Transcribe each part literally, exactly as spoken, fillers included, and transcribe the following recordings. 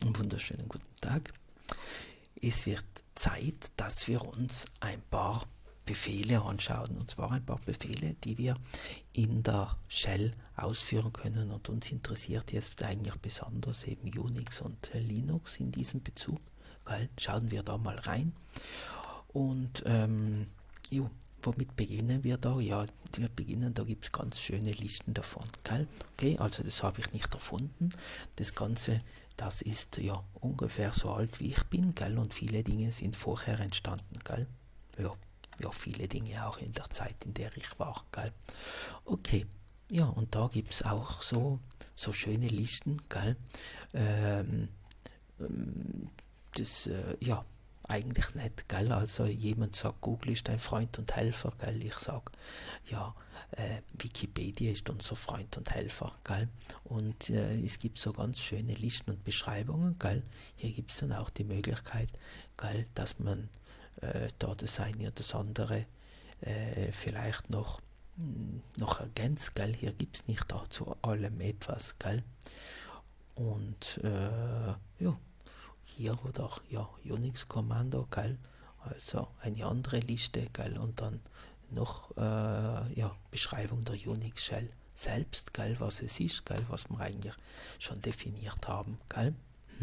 Einen wunderschönen guten Tag. Es wird Zeit, dass wir uns ein paar Befehle anschauen. Und zwar ein paar Befehle, die wir in der Shell ausführen können. Und uns interessiert jetzt eigentlich besonders eben Unix und Linux in diesem Bezug. Gell? Schauen wir da mal rein. Und ähm, jo, womit beginnen wir da? Ja, wir beginnen, da gibt es ganz schöne Listen davon. Gell? Okay, also das habe ich nicht erfunden. Das Ganze, das ist ja ungefähr so alt wie ich bin, gell? Und viele Dinge sind vorher entstanden. Gell? Ja, ja, viele Dinge auch in der Zeit, in der ich war. Gell? Okay, ja, und da gibt es auch so, so schöne Listen. Gell? Ähm, ähm, das, äh, ja, eigentlich nicht, gell? Also jemand sagt, Google ist dein Freund und Helfer, gell? Ich sag, ja, äh, Wikipedia ist unser Freund und Helfer, gell? Und äh, es gibt so ganz schöne Listen und Beschreibungen, gell? Hier gibt es dann auch die Möglichkeit, gell, dass man äh, da das eine oder das andere äh, vielleicht noch, mh, noch ergänzt, gell? Hier gibt es nicht dazu allem etwas, gell? Und äh, ja, hier oder ja, Unix-Kommando, geil, also eine andere Liste, geil, und dann noch äh, ja, Beschreibung der Unix-Shell selbst, geil, was es ist, geil, was wir eigentlich schon definiert haben, geil.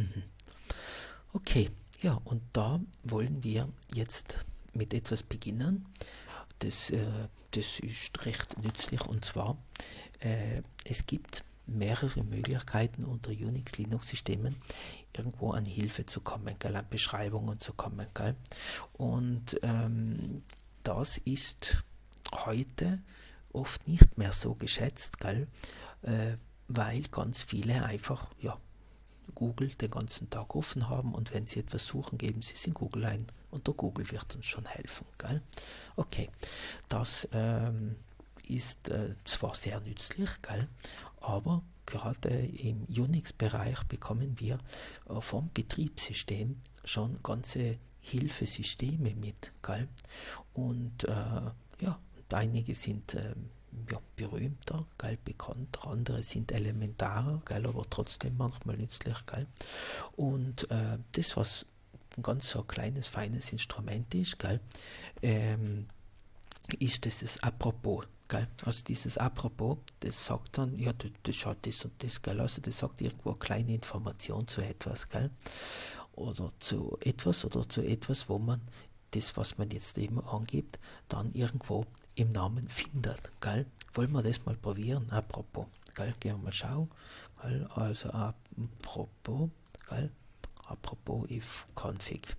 Okay, ja, und da wollen wir jetzt mit etwas beginnen. Das, äh, das ist recht nützlich, und zwar, äh, es gibt mehrere Möglichkeiten unter Unix-Linux-Systemen irgendwo an Hilfe zu kommen, gell, an Beschreibungen zu kommen. Gell. Und ähm, das ist heute oft nicht mehr so geschätzt, gell, äh, weil ganz viele einfach ja, Google den ganzen Tag offen haben, und wenn sie etwas suchen, geben sie es in Google ein, und der Google wird uns schon helfen. Gell. Okay, das ähm, ist äh, zwar sehr nützlich, gell, aber gerade im Unix-Bereich bekommen wir äh, vom Betriebssystem schon ganze Hilfesysteme mit, gell, und äh, ja, und einige sind äh, ja, berühmter, gell, bekannter, andere sind elementarer, gell, aber trotzdem manchmal nützlich, gell, und äh, das, was ein ganz so kleines, feines Instrument ist, gell, ähm, ist dieses Apropos. Gell? Also dieses Apropos, das sagt dann, ja, das schaut das und das, gell? Also das sagt irgendwo eine kleine Information zu etwas, gell? Oder zu etwas oder zu etwas, wo man das, was man jetzt eben angibt, dann irgendwo im Namen findet, gell? Wollen wir das mal probieren? Apropos, gell? Gehen wir mal schauen, gell? Also apropos, gell? Apropos if config.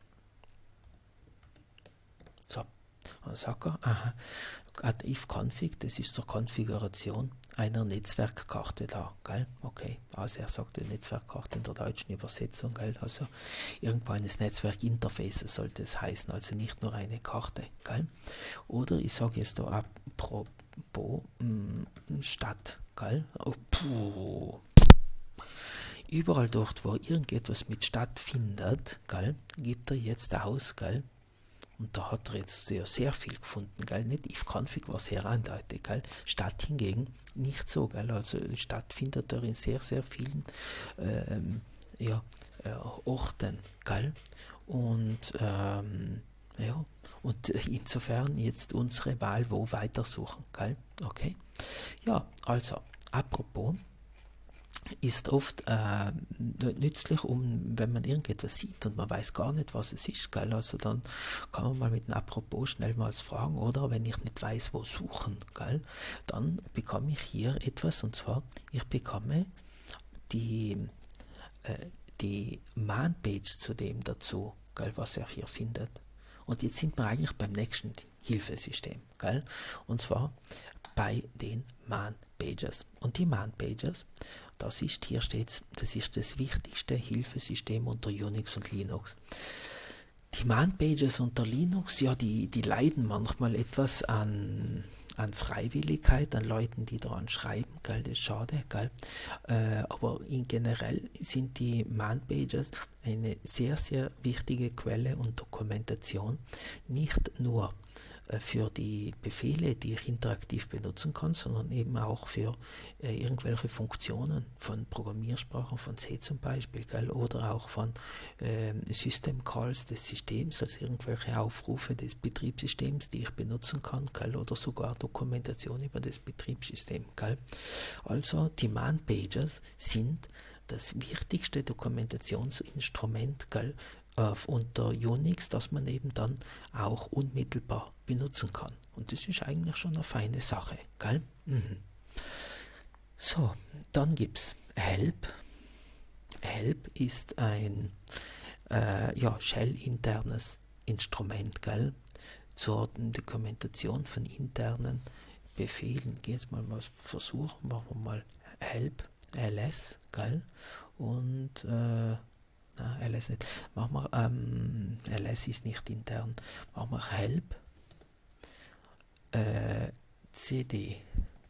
So, dann sagt er, aha, if config, das ist zur Konfiguration einer Netzwerkkarte da, gell? Okay, also er sagt die Netzwerkkarte in der deutschen Übersetzung, gell? Also irgendwo eines Netzwerkinterfaces sollte es heißen, also nicht nur eine Karte, gell? Oder ich sage jetzt da apropos mh, Stadt, gell? Oh, puh. Überall dort, wo irgendetwas mit Stadt findet, gell, gibt er jetzt aus, gell? Und da hat er jetzt sehr, sehr viel gefunden, gell? Nicht if config war sehr eindeutig, gell? Stadt hingegen nicht so, gell? Also Stadt findet er in sehr, sehr vielen ähm, ja, äh, Orten, gell? Und ähm, ja, und insofern jetzt unsere Wahl wo weitersuchen, gell? Okay. Ja, also, apropos, ist oft äh, nützlich, um, wenn man irgendetwas sieht und man weiß gar nicht, was es ist, gell? Also dann kann man mal mit einem Apropos schnell mal fragen, oder wenn ich nicht weiß, wo suchen, gell? Dann bekomme ich hier etwas, und zwar, ich bekomme die, äh, die Man-Page zu dem dazu, gell, was er hier findet. Und jetzt sind wir eigentlich beim nächsten Hilfesystem, gell? Und zwar bei den Man-Pages. Und die Man-Pages, das ist, hier steht, das ist das wichtigste Hilfesystem unter Unix und Linux. Die Man-Pages unter Linux, ja, die, die leiden manchmal etwas an, an Freiwilligkeit, an Leuten, die daran schreiben, gell, das ist schade, gell. Äh, aber in generell sind die Man-Pages eine sehr, sehr wichtige Quelle und Dokumentation, nicht nur äh, für die Befehle, die ich interaktiv benutzen kann, sondern eben auch für äh, irgendwelche Funktionen von Programmiersprachen, von C zum Beispiel, gell, oder auch von äh, System Calls des Systems, also irgendwelche Aufrufe des Betriebssystems, die ich benutzen kann, gell, oder sogar Dokumentation über das Betriebssystem. Gell. Also die Man-Pages sind das wichtigste Dokumentationsinstrument, gell, äh, unter Unix, das man eben dann auch unmittelbar benutzen kann. Und das ist eigentlich schon eine feine Sache. Gell? Mhm. So, dann gibt es Help. Help ist ein äh, ja, Shell-internes Instrument, gell, zur Dokumentation von internen Befehlen. Geh jetzt mal was versuchen, machen wir mal Help ls, gell, und äh, na, ls nicht, machen wir, ähm, ls ist nicht intern, machen wir Help äh, cd,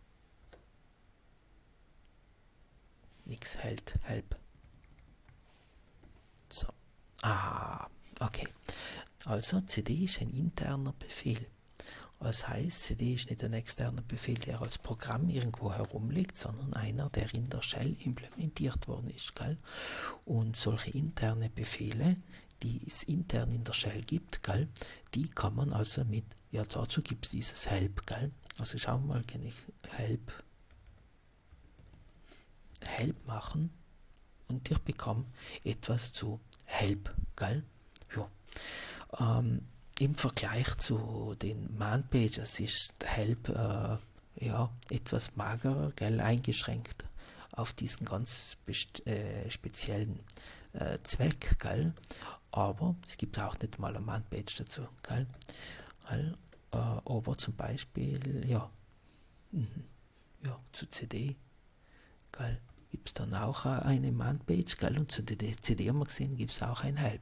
nix hält, Help. So, ah, okay, also cd ist ein interner Befehl. Das heißt, cd ist nicht ein externer Befehl, der als Programm irgendwo herumliegt, sondern einer, der in der Shell implementiert worden ist. Gell? Und solche interne Befehle, die es intern in der Shell gibt, gell, die kann man also mit, ja dazu gibt es dieses Help. Gell? Also schauen wir mal, kann ich Help, Help machen und ich bekomme etwas zu Help. Gell? Ja. Ähm, Im Vergleich zu den Man-Pages ist Help äh, ja, etwas magerer, gell, eingeschränkt auf diesen ganz äh, speziellen äh, Zweck, gell. Aber es gibt auch nicht mal eine Man-Page dazu, gell. Gell? Äh, aber zum Beispiel, ja, mhm, ja zu C D, gell, gibt es dann auch eine Man-Page, gell, und zu der C D haben wir gesehen, gibt es auch ein Help.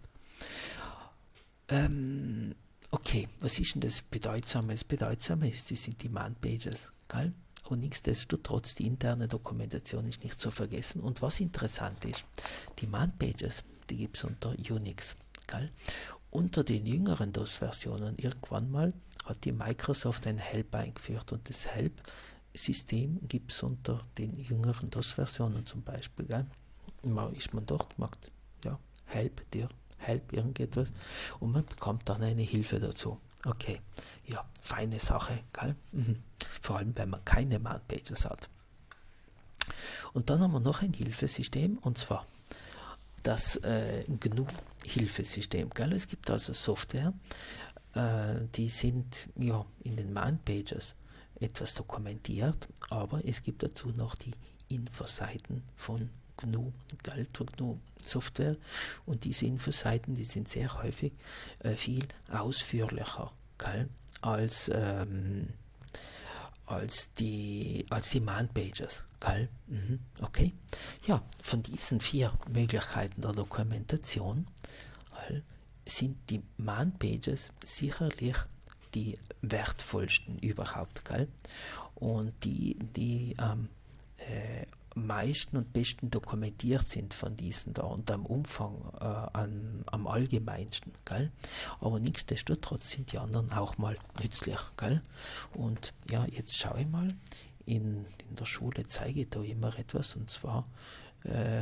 Ähm, Okay, was ist denn das Bedeutsame? Das Bedeutsame ist, das sind die Man-Pages, gell? Und nichtsdestotrotz, die interne Dokumentation ist nicht zu vergessen. Und was interessant ist, die Man-Pages, die gibt es unter Unix, gell? Unter den jüngeren DOS-Versionen irgendwann mal hat die Microsoft ein Help eingeführt und das Help-System gibt es unter den jüngeren DOS-Versionen zum Beispiel, gell? Ist man dort, macht, ja, Help dir. Help irgendetwas und man bekommt dann eine Hilfe dazu. Okay, ja, feine Sache, gell? Mhm. Vor allem, wenn man keine Man-Pages hat. Und dann haben wir noch ein Hilfesystem, und zwar das äh, G N U-Hilfesystem. Gell? Es gibt also Software, äh, die sind ja in den Man-Pages etwas dokumentiert, aber es gibt dazu noch die Infoseiten von G N U, galt für G N U-Software, und diese Infoseiten, die sind sehr häufig äh, viel ausführlicher, gell, als, ähm, als die, als die Man-Pages. Gell? Mhm, okay. Ja, von diesen vier Möglichkeiten der Dokumentation gell, sind die Man-Pages sicherlich die wertvollsten überhaupt. Gell? Und die, die ähm, äh, meisten und besten dokumentiert sind von diesen da und am Umfang äh, an, am allgemeinsten, gell? Aber nichtsdestotrotz sind die anderen auch mal nützlich, gell? Und ja, jetzt schaue ich mal, in, in der Schule zeige ich da immer etwas, und zwar äh,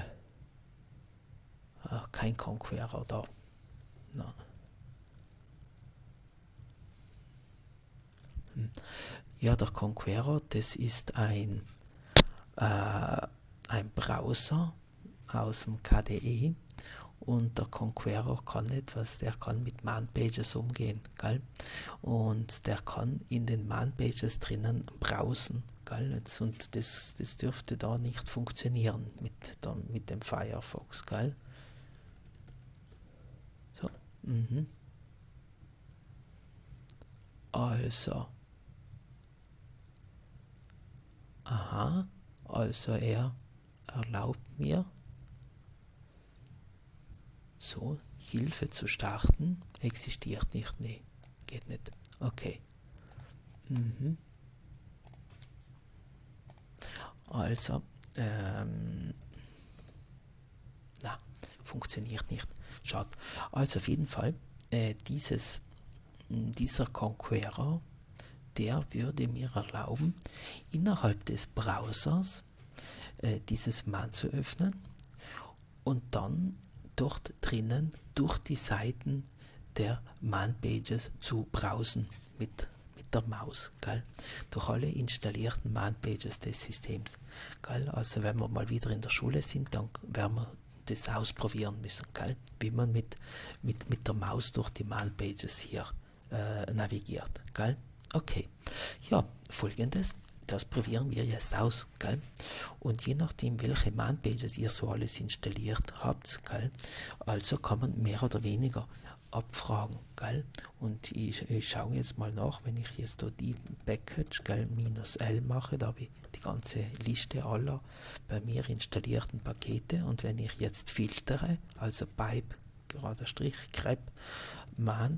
ach, kein Conqueror da. Na. Ja, der Conqueror, das ist ein Äh, ein Browser aus dem K D E, und der Conqueror kann etwas, der kann mit Man-Pages umgehen, gell? Und der kann in den Man-Pages drinnen browsen, gell? Und das, das dürfte da nicht funktionieren mit, der, mit dem Firefox, gell? So, mhm. Also, aha, also er erlaubt mir, so, Hilfe zu starten, existiert nicht, nee, geht nicht, okay. Mhm. Also, ähm, na, funktioniert nicht, schaut. Also auf jeden Fall, äh, dieses dieser Conqueror, der würde mir erlauben, innerhalb des Browsers äh, dieses Man zu öffnen und dann dort drinnen durch die Seiten der Man-Pages zu browsen mit, mit der Maus, gell? Durch alle installierten Man-Pages des Systems. Gell? Also wenn wir mal wieder in der Schule sind, dann werden wir das ausprobieren müssen, gell? Wie man mit, mit, mit der Maus durch die Man-Pages hier äh, navigiert. Gell? Okay, ja, folgendes, das probieren wir jetzt aus, gell? Und je nachdem, welche Man-Pages ihr so alles installiert habt, gell? Also kann man mehr oder weniger abfragen, gell? Und ich, ich schaue jetzt mal nach, wenn ich jetzt da die Package, gell, minus L mache, da habe ich die ganze Liste aller bei mir installierten Pakete, und wenn ich jetzt filtere, also Pipe, gerader Strich, grep, man,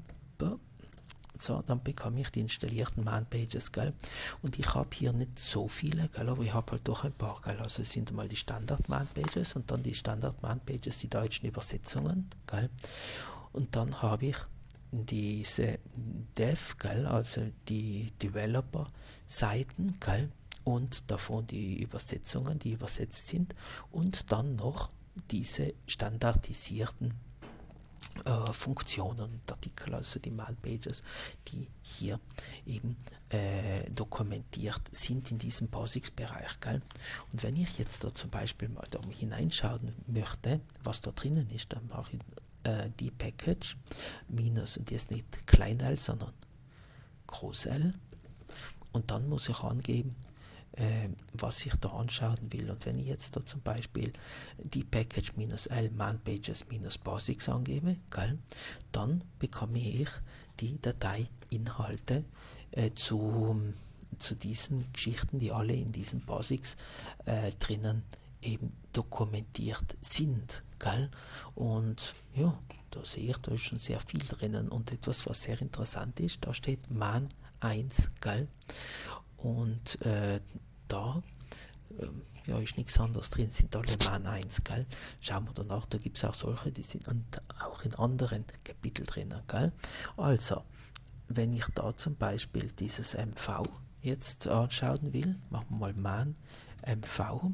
so, dann bekomme ich die installierten Man-Pages, gell? Und ich habe hier nicht so viele, gell? Aber ich habe halt doch ein paar, gell? Also es sind mal die Standard-Man-Pages und dann die Standard-Man-Pages, die deutschen Übersetzungen, gell? Und dann habe ich diese Dev, gell? Also die Developer-Seiten, gell? Und davon die Übersetzungen, die übersetzt sind, und dann noch diese standardisierten Äh, Funktionen und Artikel, also die Man-Pages, die hier eben äh, dokumentiert sind in diesem POSIX-Bereich. Gell? Und wenn ich jetzt da zum Beispiel mal da hineinschauen möchte, was da drinnen ist, dann mache ich äh, die Package minus, und jetzt nicht klein L, sondern groß L, und dann muss ich angeben, Äh, was ich da anschauen will. Und wenn ich jetzt da zum Beispiel die Package -L Man-Pages -POSIX angebe, gell, dann bekomme ich die Dateiinhalte äh, zu, zu diesen Geschichten, die alle in diesem POSIX äh, drinnen eben dokumentiert sind. Gell. Und ja, da sehe ich, da ist schon sehr viel drinnen, und etwas, was sehr interessant ist, da steht Man eins, gell. Und äh, da äh, ja, ist nichts anderes drin, sind alle Man eins, gell. Schauen wir danach, da gibt es auch solche, die sind auch in anderen Kapiteln drin, gell. Also, wenn ich da zum Beispiel dieses M V jetzt anschauen will, machen wir mal Man M V,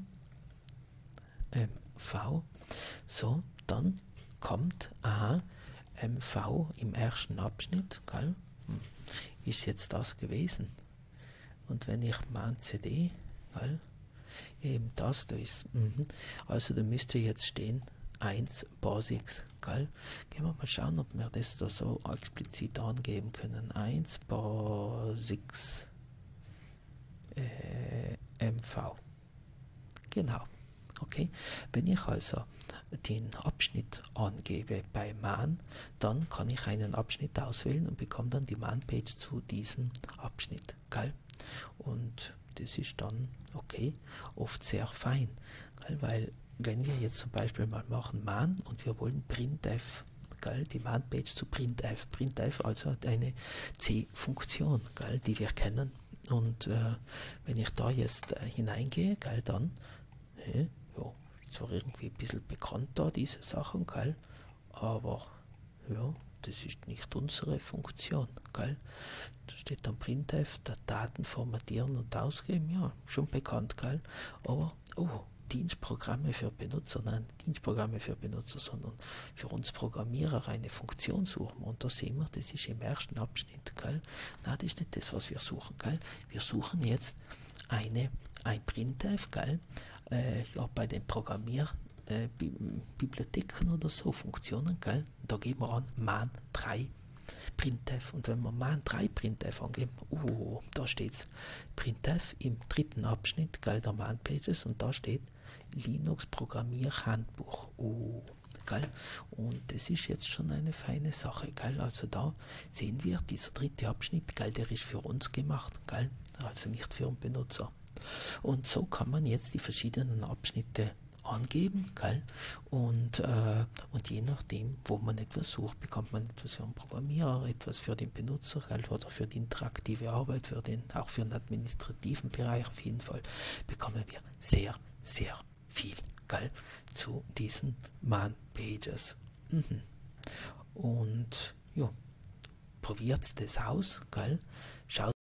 M V, so, dann kommt, aha, M V im ersten Abschnitt, gell. Hm, ist jetzt das gewesen. Und wenn ich Man C D, weil eben das da ist, mhm. Also da müsste jetzt stehen eins POSIX, gell? Gehen wir mal schauen, ob wir das da so explizit angeben können. eins POSIX äh, M V. Genau. Okay, wenn ich also den Abschnitt angebe bei Man, dann kann ich einen Abschnitt auswählen und bekomme dann die Man-Page zu diesem Abschnitt, gell? Und das ist dann, okay, oft sehr fein, gell? Weil wenn wir jetzt zum Beispiel mal machen Man und wir wollen printf, gell, die Man-Page zu printf, printf also eine C-Funktion, gell, die wir kennen, und äh, wenn ich da jetzt äh, hineingehe, gell, dann äh, ja, zwar irgendwie ein bisschen bekannt da, diese Sachen, gell, aber ja, das ist nicht unsere Funktion, gell. Da steht dann printf, Daten formatieren und ausgeben, ja, schon bekannt, gell, aber, oh, Dienstprogramme für Benutzer, nein, Dienstprogramme für Benutzer, sondern für uns Programmierer eine Funktion suchen. Und da sehen wir, das ist im ersten Abschnitt, gell. Nein, das ist nicht das, was wir suchen, gell. Wir suchen jetzt eine, ein printf, gell, äh, ja, bei den Programmier äh, Bibliotheken oder so, Funktionen, gell. Da geben wir an Man drei printf, und wenn wir Man drei printf angeben, oh, da steht printf im dritten Abschnitt, gell, der Man-Pages, und da steht Linux Programmierhandbuch, oh, gell, und das ist jetzt schon eine feine Sache, gell. Also da sehen wir, dieser dritte Abschnitt, gell, der ist für uns gemacht, gell, also nicht für den Benutzer. Und so kann man jetzt die verschiedenen Abschnitte angeben, gell? Und, äh, und je nachdem, wo man etwas sucht, bekommt man etwas für den Programmierer, etwas für den Benutzer, gell? Oder für die interaktive Arbeit, für den, auch für den administrativen Bereich auf jeden Fall, bekommen wir sehr, sehr viel, gell? Zu diesen Man-Pages. Mhm. Und ja, probiert das aus, gell? Schaut